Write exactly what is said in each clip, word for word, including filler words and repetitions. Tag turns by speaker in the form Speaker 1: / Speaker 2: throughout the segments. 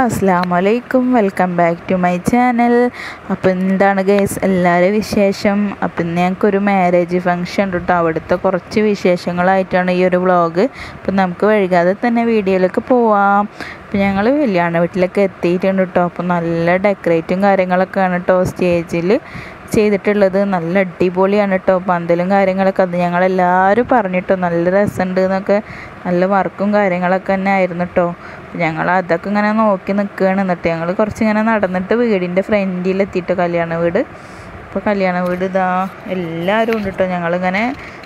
Speaker 1: അസ്സലാമലൈക്കും, welcome back to my channel. അപ്പോൾ എന്താണ് ഗൈസ് എല്ലാവരും വിശേഷം? അപ്പം ഇന്ന് ഞങ്ങൾക്കൊരു മാരേജ് ഫംഗ്ഷൻ ഉണ്ട് കേട്ടോ. അവിടുത്തെ കുറച്ച് വിശേഷങ്ങളായിട്ടാണ് ഈ ഒരു വ്ളോഗ്. അപ്പം നമുക്ക് വൈകാതെ തന്നെ വീഡിയോയിലേക്ക് പോവാം. അപ്പം ഞങ്ങൾ കല്യാണ വീട്ടിലൊക്കെ എത്തിയിട്ടുണ്ട് കേട്ടോ. അപ്പം നല്ല ഡെക്കറേറ്റും കാര്യങ്ങളൊക്കെയാണ് കേട്ടോ സ്റ്റേജിൽ ചെയ്തിട്ടുള്ളത്. നല്ല അടിപൊളിയാണ് കേട്ടോ പന്തലും കാര്യങ്ങളൊക്കെ. അത് ഞങ്ങളെല്ലാവരും പറഞ്ഞിട്ടോ നല്ല രസമുണ്ട് എന്നൊക്കെ. നല്ല വർക്കും കാര്യങ്ങളൊക്കെ തന്നെ ആയിരുന്നു കേട്ടോ. ഞങ്ങൾ അതൊക്കെ ഇങ്ങനെ നോക്കി നിൽക്കുകയാണ്. എന്നിട്ട് ഞങ്ങൾ കുറച്ചിങ്ങനെ നടന്നിട്ട് വീടിൻ്റെ ഫ്രണ്ടിലെത്തിയിട്ട് കല്യാണ വീട്. ഇപ്പോൾ കല്യാണ വീട് ഇതാ എല്ലാവരും ഉണ്ട് കേട്ടോ. ഞങ്ങളിങ്ങനെ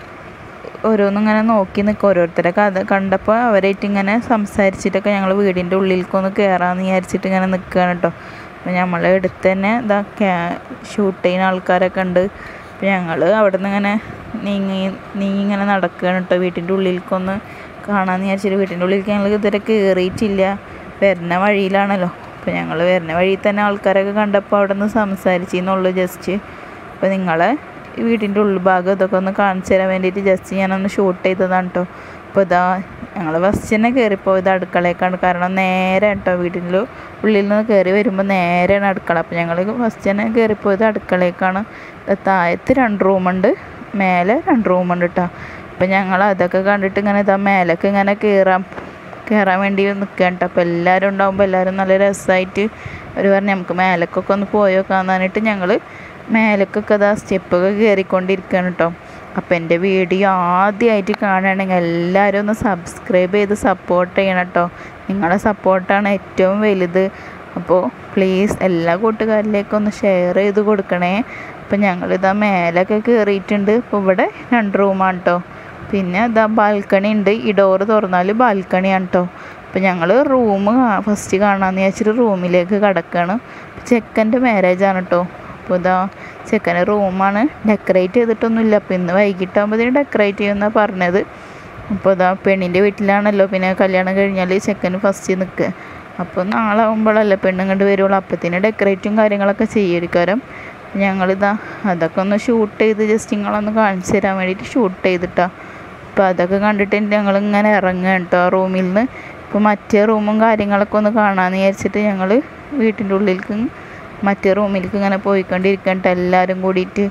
Speaker 1: ഓരോന്നും ഇങ്ങനെ നോക്കി നിൽക്കുക. ഓരോരുത്തരൊക്കെ അത് കണ്ടപ്പോൾ അവരായിട്ട് ഇങ്ങനെ സംസാരിച്ചിട്ടൊക്കെ ഞങ്ങൾ വീടിൻ്റെ ഉള്ളിലേക്കൊന്ന് കയറാമെന്ന് വിചാരിച്ചിട്ട് ഇങ്ങനെ നിൽക്കുകയാണ് കേട്ടോ. അപ്പോൾ നമ്മളെ അടുത്ത് തന്നെ ഇതാ ക്യാ ഷൂട്ട് ചെയ്യുന്ന ആൾക്കാരൊക്കെ ഉണ്ട്. അപ്പോൾ ഞങ്ങൾ അവിടെ നിന്ന് ഇങ്ങനെ നീങ്ങി നീങ്ങി ഇങ്ങനെ നടക്കുകയാണ് കേട്ടോ വീട്ടിൻ്റെ ഉള്ളിലേക്കൊന്ന് കാണാമെന്ന് വിചാരിച്ചിട്ട്. വീട്ടിൻ്റെ ഉള്ളിലേക്ക് ഞങ്ങൾ ഇതുവരെ കയറിയിട്ടില്ല, വരുന്ന വഴിയിലാണല്ലോ. അപ്പോൾ ഞങ്ങൾ വരുന്ന വഴിയിൽ തന്നെ ആൾക്കാരൊക്കെ കണ്ടപ്പോൾ അവിടെ നിന്ന് സംസാരിച്ചെന്നുള്ളൂ ജസ്റ്റ്. അപ്പോൾ നിങ്ങളെ വീടിൻ്റെ ഉൾഭാഗം ഇതൊക്കെ ഒന്ന് കാണിച്ചു തരാൻ വേണ്ടിയിട്ട് ജസ്റ്റ് ഞാനൊന്ന് ഷൂട്ട് ചെയ്തതാണ് കേട്ടോ. അപ്പോൾ ഇതാ ഞങ്ങൾ ഫസ്റ്റ് തന്നെ കയറിപ്പോൾ ഇത് അടുക്കളയൊക്കെയാണ്. കാരണം നേരെ കേട്ടോ വീട്ടിൻ്റെ ഉള്ളിൽ നിന്ന് കയറി വരുമ്പോൾ നേരെയാണ് അടുക്കള. അപ്പോൾ ഞങ്ങൾ ഫസ്റ്റ് തന്നെ കയറിപ്പോയത് അടുക്കളയൊക്കെയാണ്. താഴത്ത് രണ്ട് റൂമുണ്ട്, മേലെ രണ്ട് റൂമുണ്ട് കേട്ടോ. അപ്പം ഞങ്ങൾ അതൊക്കെ കണ്ടിട്ട് ഇങ്ങനെ ഇതാ മേലൊക്കെ ഇങ്ങനെ കയറാൻ കയറാൻ വേണ്ടി നിൽക്കുകയാണ് കേട്ടോ. അപ്പോൾ എല്ലാവരും ഉണ്ടാകുമ്പോൾ എല്ലാവരും നല്ല രസമായിട്ട് അവർ പറഞ്ഞ് നമുക്ക് മേലക്കൊക്കെ ഒന്ന് പോയോക്കാന്ന് പറഞ്ഞിട്ട് ഞങ്ങൾ മേലക്കൊക്കെ ഇതാ സ്റ്റെപ്പൊക്കെ കയറിക്കൊണ്ടിരിക്കുകയാണ് കേട്ടോ. അപ്പോൾ എൻ്റെ വീഡിയോ ആദ്യമായിട്ട് കാണുകയാണെങ്കിൽ എല്ലാവരും ഒന്ന് സബ്സ്ക്രൈബ് ചെയ്ത് സപ്പോർട്ട് ചെയ്യണം കേട്ടോ. നിങ്ങളുടെ സപ്പോർട്ടാണ് ഏറ്റവും വലുത്. അപ്പോൾ പ്ലീസ് എല്ലാ കൂട്ടുകാരിലേക്കും ഒന്ന് ഷെയർ ചെയ്ത് കൊടുക്കണേ. അപ്പോൾ ഞങ്ങളിതാ മേലൊക്കെ കയറിയിട്ടുണ്ട്. ഇപ്പോൾ ഇവിടെ രണ്ട് റൂമാണ് കേട്ടോ. പിന്നെ ഇതാ ബാൽക്കണി ഉണ്ട്. ഈ ഡോറ് തുറന്നാൽ ബാൽക്കണിയാണ് കേട്ടോ. അപ്പോൾ ഞങ്ങൾ റൂം ഫസ്റ്റ് കാണാമെന്ന് വിചാരിച്ചിട്ട് റൂമിലേക്ക് കിടക്കുകയാണ്. ചെക്കൻ്റെ മാരേജാണ് കേട്ടോ. അപ്പോൾ ഇതാ ചെക്കൻ്റെ റൂമാണ്. ഡെക്കറേറ്റ് ചെയ്തിട്ടൊന്നുമില്ല. അപ്പോൾ ഇന്ന് വൈകിട്ടാകുമ്പോഴത്തേന് ഡെക്കറേറ്റ് ചെയ്യുമെന്നാണ് പറഞ്ഞത്. അപ്പോൾ ഇതാ പെണ്ണിൻ്റെ വീട്ടിലാണല്ലോ പിന്നെ കല്യാണം കഴിഞ്ഞാൽ ചെക്കന് ഫസ്റ്റ് നിൽക്കുക. അപ്പോൾ നാളെ ആകുമ്പോഴല്ലേ പെണ്ണുങ്ങോട്ട് വരുള്ളൂ. അപ്പത്തിന് ഡെക്കറേറ്റും കാര്യങ്ങളൊക്കെ ചെയ്തിരിക്കാരം. ഞങ്ങളിതാ അതൊക്കെ ഒന്ന് ഷൂട്ട് ചെയ്ത് ജസ്റ്റ് നിങ്ങളൊന്ന് കാണിച്ചു തരാൻ വേണ്ടിയിട്ട് ഷൂട്ട് ചെയ്തിട്ടാണ്. അപ്പോൾ അതൊക്കെ കണ്ടിട്ട് ഞങ്ങളിങ്ങനെ ഇറങ്ങുകയാണ് കേട്ടോ റൂമിൽ നിന്ന്. ഇപ്പോൾ മറ്റേ റൂമും കാര്യങ്ങളൊക്കെ ഒന്ന് കാണാമെന്ന് വിചാരിച്ചിട്ട് ഞങ്ങൾ വീട്ടിൻ്റെ ഉള്ളിലേക്ക് മറ്റേ റൂമിലേക്ക് ഇങ്ങനെ പോയിക്കൊണ്ടിരിക്കണ്ട എല്ലാവരും കൂടിയിട്ട്.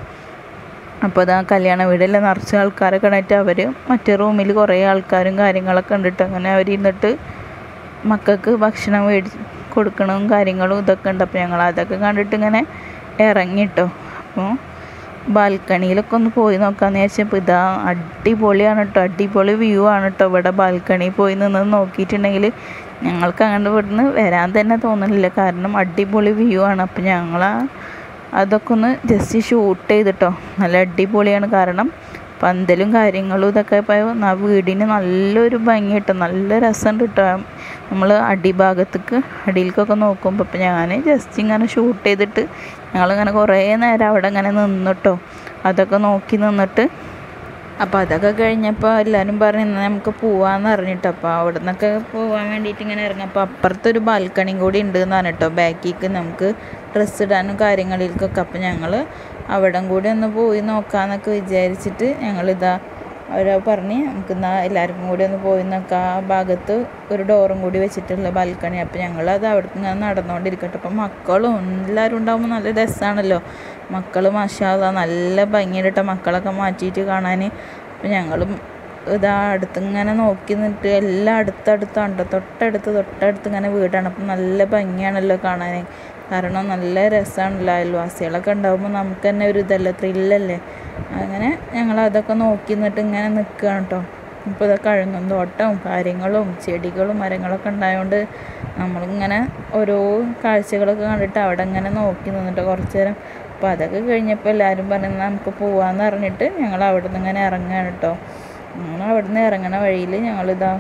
Speaker 1: അപ്പോൾ അതാ കല്യാണ വീടെല്ലാം നിറച്ച ആൾക്കാരൊക്കെ ഉണ്ടായിട്ട് അവർ മറ്റേ റൂമിൽ കുറേ ആൾക്കാരും കാര്യങ്ങളൊക്കെ ഉണ്ടിട്ട് അങ്ങനെ അവർ ഇരുന്നിട്ട് മക്കൾക്ക് ഭക്ഷണം മേടി കൊടുക്കണവും കാര്യങ്ങളും ഇതൊക്കെ ഉണ്ട്. അപ്പോൾ ഞങ്ങൾ അതൊക്കെ കണ്ടിട്ട് ഇങ്ങനെ ഇറങ്ങിട്ടോ. അപ്പോൾ ബാൽക്കണിയിലൊക്കെ ഒന്ന് പോയി നോക്കാമെന്ന് വിചാരിച്ചപ്പോൾ ഇതാ അടിപൊളിയാണ് കേട്ടോ. അടിപൊളി വ്യൂ ആണ് കേട്ടോ. ഇവിടെ ബാൽക്കണിയിൽ പോയി നിന്ന് നോക്കിയിട്ടുണ്ടെങ്കിൽ ഞങ്ങൾക്ക് അങ്ങോട്ട് ഇവിടുന്ന് വരാൻ തന്നെ തോന്നുന്നില്ല. കാരണം അടിപൊളി വ്യൂ ആണ്. അപ്പോൾ ഞങ്ങൾ അതൊക്കെ ഒന്ന് ജസ്റ്റ് ഷൂട്ട് ചെയ്തിട്ടോ. നല്ല അടിപൊളിയാണ്. കാരണം പന്തലും കാര്യങ്ങളും ഇതൊക്കെ ഇപ്പോൾ ആ വീടിന് നല്ലൊരു ഭംഗി കിട്ടും. നല്ല രസമുണ്ട് കേട്ടോ. നമ്മൾ അടിഭാഗത്തേക്ക് അടിയിലേക്കൊക്കെ നോക്കുമ്പോൾ ഇപ്പോൾ ഞാൻ ജസ്റ്റ് ഇങ്ങനെ ഷൂട്ട് ചെയ്തിട്ട് ഞങ്ങളിങ്ങനെ കുറേ നേരം അവിടെ ഇങ്ങനെ നിന്നിട്ടോ. അതൊക്കെ നോക്കി നിന്നിട്ട് അപ്പോൾ അതൊക്കെ കഴിഞ്ഞപ്പോൾ എല്ലാവരും പറഞ്ഞ് ഇന്ന് നമുക്ക് പോവാമെന്ന് പറഞ്ഞിട്ടോ. അപ്പോൾ അവിടെ നിന്നൊക്കെ പോകാൻ വേണ്ടിയിട്ട് ഇങ്ങനെ ഇറങ്ങി. അപ്പോൾ അപ്പുറത്തൊരു ബാൽക്കണിയും കൂടി ഉണ്ട് എന്നാണ് കേട്ടോ ബാക്കിലേക്ക് നമുക്ക് ഡ്രസ്സ് ഇടാനും കാര്യങ്ങളിലേക്കൊക്കെ. അപ്പോൾ ഞങ്ങൾ അവിടെ കൂടി ഒന്ന് പോയി നോക്കാമെന്നൊക്കെ വിചാരിച്ചിട്ട് ഞങ്ങളിതാ അവരോ പറഞ്ഞ് നമുക്ക് എന്നാൽ എല്ലാവർക്കും കൂടി ഒന്ന് പോയി നോക്കാം. ആ ഭാഗത്ത് ഒരു ഡോറും കൂടി വെച്ചിട്ടുള്ള ബാൽക്കണി. അപ്പോൾ ഞങ്ങളത് അവിടേക്ക് ഇങ്ങനെ നടന്നുകൊണ്ടിരിക്കട്ടെ. അപ്പോൾ മക്കളും എല്ലാവരും ഉണ്ടാകുമ്പോൾ നല്ല രസമാണല്ലോ. മക്കൾ മാഷാ അല്ലാഹ് നല്ല ഭംഗിയുണ്ട് കേട്ടോ മക്കളൊക്കെ മാറ്റിയിട്ട് കാണാൻ. അപ്പോൾ ഞങ്ങളും ഇതാ അടുത്ത് ഇങ്ങനെ നോക്കി നിന്നിട്ട് എല്ലാം അടുത്തടുത്താണ് കേട്ടോ. തൊട്ടടുത്ത് തൊട്ടടുത്ത് ഇങ്ങനെ വീടാണ്. അപ്പം നല്ല ഭംഗിയാണല്ലോ കാണാൻ. കാരണം നല്ല രസമാണല്ലോ. അയൽവാസികളൊക്കെ ഉണ്ടാകുമ്പോൾ നമുക്ക് തന്നെ ഒരു ഇതല്ലേ, ത്രില്ലല്ലേ. അങ്ങനെ ഞങ്ങൾ അതൊക്കെ നോക്കി നിന്നിട്ട് ഇങ്ങനെ നിൽക്കുകയാണ് കേട്ടോ. ഇപ്പോൾ ഇതൊക്കെ കഴുങ്ങും തോട്ടവും കാര്യങ്ങളും ചെടികളും മരങ്ങളൊക്കെ ഉണ്ടായതുകൊണ്ട് നമ്മളിങ്ങനെ ഓരോ കാഴ്ചകളൊക്കെ കണ്ടിട്ട് അവിടെ ഇങ്ങനെ നോക്കി നിന്നിട്ട് കുറച്ച് നേരം. അപ്പോൾ അതൊക്കെ കഴിഞ്ഞപ്പോൾ എല്ലാവരും പറഞ്ഞാൽ നമുക്ക് പോവാമെന്ന് പറഞ്ഞിട്ട് ഞങ്ങൾ അവിടെ നിന്ന് ഇങ്ങനെ ഇറങ്ങുകയാണ് കേട്ടോ. ഞങ്ങൾ അവിടെ നിന്ന് ഇറങ്ങണ വഴിയിൽ ഞങ്ങളിതാ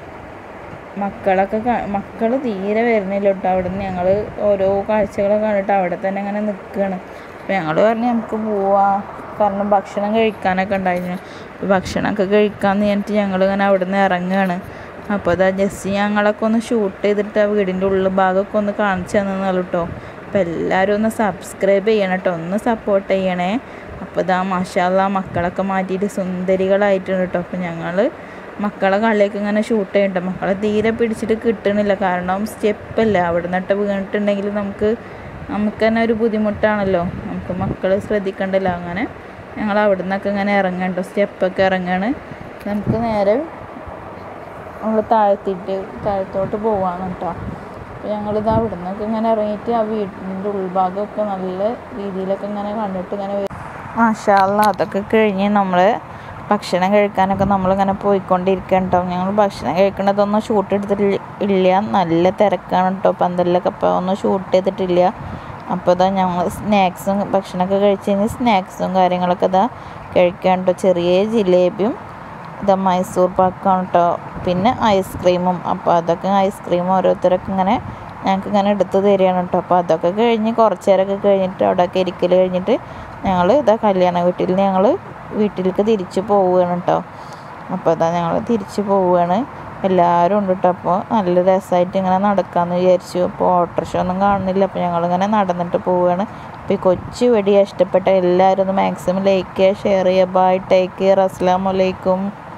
Speaker 1: മക്കളൊക്കെ മക്കൾ തീരെ വരുന്നില്ല കേട്ടോ. അവിടെ നിന്ന് ഞങ്ങൾ ഓരോ കാഴ്ചകളൊക്കെ കണ്ടിട്ട് അവിടെ തന്നെ ഇങ്ങനെ നിൽക്കുകയാണ്. അപ്പോൾ ഞങ്ങൾ പറഞ്ഞ് നമുക്ക് പോവാം. കാരണം ഭക്ഷണം കഴിക്കാനൊക്കെ ഉണ്ടായിരുന്നു. അപ്പോൾ ഭക്ഷണമൊക്കെ കഴിക്കാമെന്ന് പറഞ്ഞിട്ട് ഞങ്ങളിങ്ങനെ അവിടെ നിന്ന് ഇറങ്ങുകയാണ്. അപ്പോൾ അതാ ജസ്റ്റ് ഞങ്ങളൊക്കെ ഒന്ന് ഷൂട്ട് ചെയ്തിട്ട് ആ വീടിൻ്റെ ഉള്ളിൽ ഭാഗമൊക്കെ ഒന്ന് കാണിച്ചു തന്നല്ലോ കേട്ടോ. അപ്പോൾ എല്ലാവരും ഒന്ന് സബ്സ്ക്രൈബ് ചെയ്യണം കേട്ടോ, ഒന്ന് സപ്പോർട്ട് ചെയ്യണേ. അപ്പോൾ ഇതാ മാഷാ അല്ലാഹ് മക്കളൊക്കെ മാറ്റിയിട്ട് സുന്ദരികളായിട്ടുണ്ട് കേട്ടോ. അപ്പോൾ ഞങ്ങൾ മക്കളെ കളിയൊക്കെ ഇങ്ങനെ ഷൂട്ട് ചെയ്യണ്ട. മക്കളെ തീരെ പിടിച്ചിട്ട് കിട്ടണില്ല, കാരണം സ്റ്റെപ്പല്ല. അവിടെ നിന്നിട്ട് വീണിട്ടുണ്ടെങ്കിൽ നമുക്ക് നമുക്ക് തന്നെ ഒരു ബുദ്ധിമുട്ടാണല്ലോ, നമുക്ക് മക്കൾ ശ്രദ്ധിക്കണ്ടല്ലോ. അങ്ങനെ ഞങ്ങൾ അവിടെ നിന്നൊക്കെ ഇങ്ങനെ ഇറങ്ങണ്ട, സ്റ്റെപ്പൊക്കെ ഇറങ്ങാണ്. നമുക്ക് നേരെ നമ്മൾ താഴ്ത്തിയിട്ട് താഴത്തോട്ട് പോവാണ് കേട്ടോ. അപ്പോൾ ഞങ്ങളിത് അവിടെ നിന്നൊക്കെ ഇങ്ങനെ ഇറങ്ങിയിട്ട് ആ വീടിൻ്റെ ഉൾഭാഗമൊക്കെ നല്ല രീതിയിലൊക്കെ ഇങ്ങനെ കണ്ടിട്ട് ഇങ്ങനെ മാഷാ അല്ലാഹ് അതൊക്കെ കഴിഞ്ഞ് നമ്മൾ ഭക്ഷണം കഴിക്കാനൊക്കെ നമ്മളിങ്ങനെ പോയിക്കൊണ്ടിരിക്കുകയാണ് കേട്ടോ. ഞങ്ങൾ ഭക്ഷണം കഴിക്കണതൊന്നും ഷൂട്ട് എടുത്തിട്ടില്ല ഇല്ല നല്ല തിരക്കാണ് കേട്ടോ. പന്തലിലൊക്കെ അപ്പോൾ ഒന്നും ഷൂട്ട് ചെയ്തിട്ടില്ല. അപ്പോൾ ഇതാ ഞങ്ങൾ സ്നാക്സും ഭക്ഷണമൊക്കെ കഴിച്ച് കഴിഞ്ഞ് സ്നാക്സും കാര്യങ്ങളൊക്കെ ഇതാ കഴിക്കാൻ കേട്ടോ. ചെറിയ ജിലേബിയും ഇതാ മൈസൂർ പാക്കാണ് കേട്ടോ, പിന്നെ ഐസ്ക്രീമും. അപ്പോൾ അതൊക്കെ ഐസ്ക്രീം ഓരോരുത്തരൊക്കെ ഇങ്ങനെ ഞങ്ങൾക്ക് ഇങ്ങനെ എടുത്ത് തരികയാണ് കേട്ടോ. അപ്പോൾ അതൊക്കെ കഴിഞ്ഞ് കുറച്ച് നേരമൊക്കെ കഴിഞ്ഞിട്ട് അവിടെയൊക്കെ ഇരിക്കൽ കഴിഞ്ഞിട്ട് ഞങ്ങൾ ഇതാ കല്യാണ വീട്ടിൽ നിന്ന് ഞങ്ങൾ വീട്ടിലേക്ക് തിരിച്ച് പോവുകയാണ് കേട്ടോ. അപ്പോൾ അതാ ഞങ്ങൾ തിരിച്ച് പോവുകയാണ്, എല്ലാവരും ഉണ്ട് കേട്ടോ. അപ്പോൾ നല്ല രസമായിട്ട് ഇങ്ങനെ നടക്കാമെന്ന് വിചാരിച്ചു. അപ്പോൾ ഓട്ടോറിക്ഷ ഒന്നും കാണുന്നില്ല, അപ്പോൾ ഞങ്ങളിങ്ങനെ നടന്നിട്ട് പോവുകയാണ്. അപ്പോൾ ഈ കൊച്ചു വീഡിയോ ഇഷ്ടപ്പെട്ട എല്ലാവരും ഒന്ന് മാക്സിമം ലൈക്ക് ചെയ്യുക, ഷെയർ ചെയ്യുക. ബൈ, ടേക്ക് കെയർ, അസ്സലാമു അലൈക്കും.